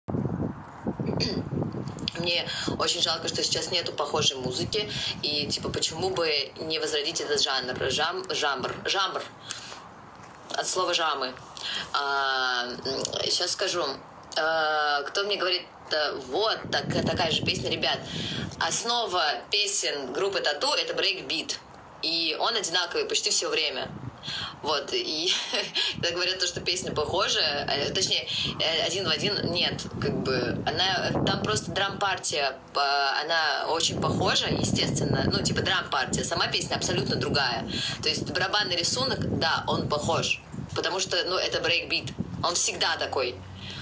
Мне очень жалко, что сейчас нету похожей музыки, и типа почему бы не возродить этот жанр, жамбр, от слова жамы. Сейчас скажу. Кто мне говорит, вот такая же песня, ребят. Основа песен группы Тату — это брейкбит, и он одинаковый почти все время. Вот, и когда говорят то, что песня похожая, точнее, один в один, нет, как бы, там просто драм-партия, она очень похожа, естественно, ну, типа драм-партия, сама песня абсолютно другая. То есть барабанный рисунок, да, он похож, потому что, ну, это брейкбит, он всегда такой.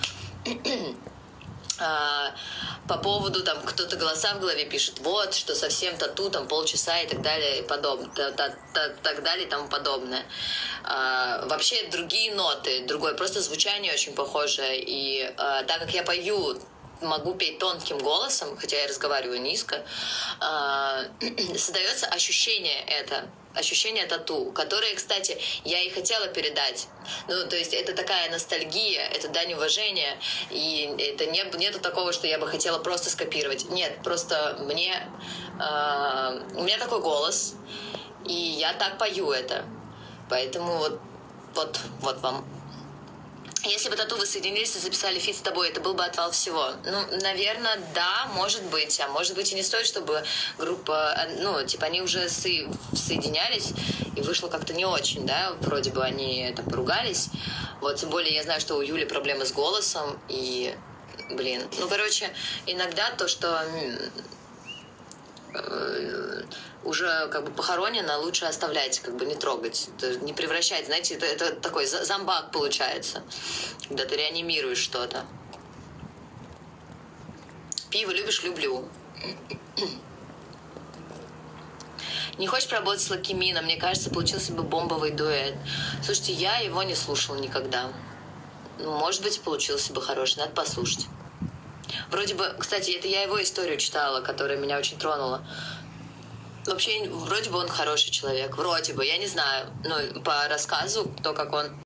По поводу, там, кто-то голоса в голове пишет, вот, что совсем Тату, там, полчаса и так далее, и подобное, так далее и тому подобное. Вообще другие ноты, другое, просто звучание очень похожее, и так как я пою, могу петь тонким голосом, хотя я разговариваю низко, создается ощущение Тату, которое, кстати, я и хотела передать. Ну, то есть это такая ностальгия, это дань уважения, и это нету такого, что я бы хотела просто скопировать. Нет, просто у меня такой голос, и я так пою это. Поэтому вот вам. Если бы Тату воссоединились и записали фит с тобой, это был бы отвал всего. Ну, наверное, да, может быть. А может быть и не стоит, чтобы группа... Ну, типа, они уже соединялись, и вышло как-то не очень, да? Вроде бы они там поругались. Вот, тем более я знаю, что у Юли проблемы с голосом, и... Блин. Ну, короче, иногда то, что... уже как бы похоронено, лучше оставлять, как бы не трогать, не превращать, знаете, это такой зомбак получается, когда ты реанимируешь что-то. Пиво любишь? Люблю. Не хочешь поработать с Лакимином? Мне кажется, получился бы бомбовый дуэт. Слушайте, я его не слушала никогда. Ну, может быть, получился бы хороший, надо послушать. Вроде бы, кстати, это я его историю читала, которая меня очень тронула. Вообще, вроде бы он хороший человек. Вроде бы, я не знаю. Ну, по рассказу, то, как он